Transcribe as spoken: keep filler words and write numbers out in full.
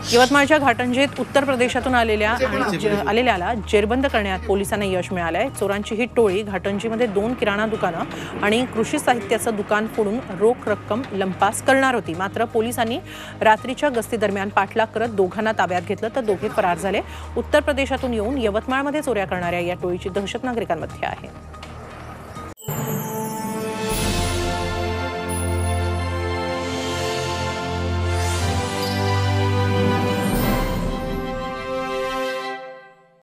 यवतमाळच्या घाटंजीत उत्तर प्रदेशातून आलेल्या आलेल्याला जेरबंद करण्यात पोलिसांना यश मिळालंय। चोरांची ही टोळी घाटंजीमध्ये दोन किराणा दुकानं आणि कृषी साहित्याचं दुकान फोडून रोख रक्कम लंपास करणार होती। मात्र पोलिसांनी रात्रीच्या गस्ती दरम्यान पाठलाग करत दोघांना ताब्यात घेतलं तर दोघे फरार झाले। उत्तर प्रदेशातून येऊन यवतमाळमध्ये चोऱ्या करणाऱ्या या टोळीची दहशत नागरिकांमध्ये आहे।